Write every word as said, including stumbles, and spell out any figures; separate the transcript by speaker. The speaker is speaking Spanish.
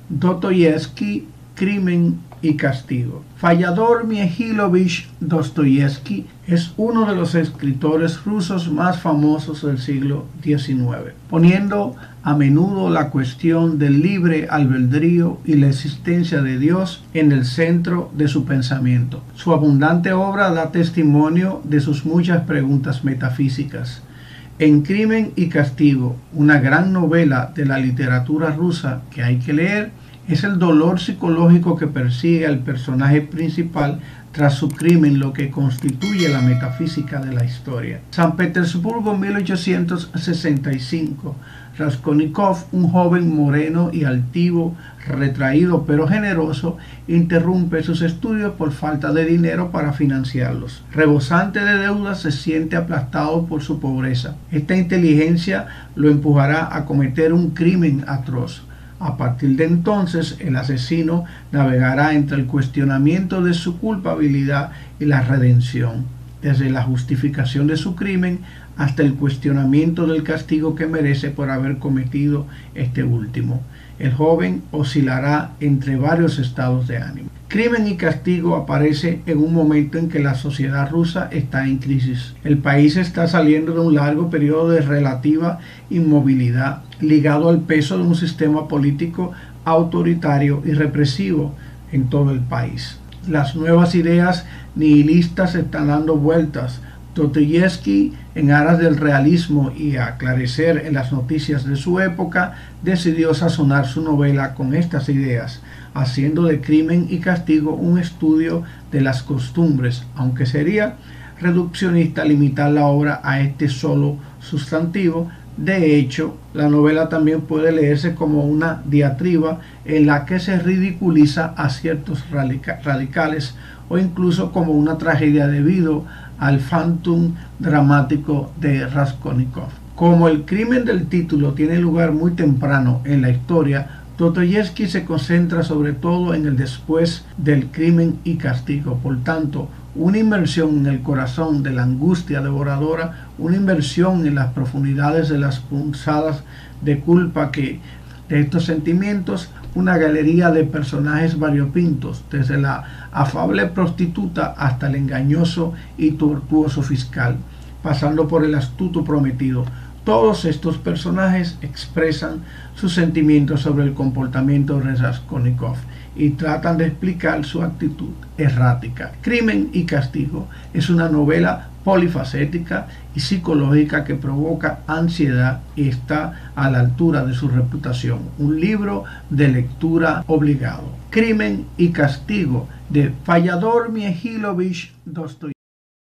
Speaker 1: Dostoyevsky, Crimen y Castigo. Fyodor Mikhailovich Dostoyevsky es uno de los escritores rusos más famosos del siglo diecinueve, poniendo a menudo la cuestión del libre albedrío y la existencia de Dios en el centro de su pensamiento. Su abundante obra da testimonio de sus muchas preguntas metafísicas. En Crimen y Castigo, una gran novela de la literatura rusa que hay que leer, es el dolor psicológico que persigue al personaje principal tras su crimen lo que constituye la metafísica de la historia. San Petersburgo, mil ochocientos sesenta y cinco. Raskolnikov, un joven moreno y altivo, retraído pero generoso, interrumpe sus estudios por falta de dinero para financiarlos. Rebosante de deudas, se siente aplastado por su pobreza. Esta inteligencia lo empujará a cometer un crimen atroz. A partir de entonces, el asesino navegará entre el cuestionamiento de su culpabilidad y la redención, desde la justificación de su crimen hasta el cuestionamiento del castigo que merece por haber cometido este último. El joven oscilará entre varios estados de ánimo. Crimen y Castigo aparece en un momento en que la sociedad rusa está en crisis. El país está saliendo de un largo periodo de relativa inmovilidad, ligado al peso de un sistema político autoritario y represivo en todo el país. Las nuevas ideas nihilistas están dando vueltas. Dostoyevsky, en aras del realismo y a aclarecer en las noticias de su época, decidió sazonar su novela con estas ideas, haciendo de Crimen y Castigo un estudio de las costumbres, aunque sería reduccionista limitar la obra a este solo sustantivo. De hecho, la novela también puede leerse como una diatriba en la que se ridiculiza a ciertos radica- radicales o incluso como una tragedia debido al phantom dramático de Raskolnikov. Como el crimen del título tiene lugar muy temprano en la historia, Dostoyevsky se concentra sobre todo en el después del Crimen y Castigo. Por tanto, una inmersión en el corazón de la angustia devoradora, una inmersión en las profundidades de las punzadas de culpa que de estos sentimientos, una galería de personajes variopintos, desde la afable prostituta hasta el engañoso y tortuoso fiscal, pasando por el astuto prometido. Todos estos personajes expresan sus sentimientos sobre el comportamiento de Raskolnikov y tratan de explicar su actitud errática. Crimen y Castigo es una novela polifacética y psicológica que provoca ansiedad y está a la altura de su reputación. Un libro de lectura obligado. Crimen y Castigo de Fyodor Mikhailovich Dostoyevsky.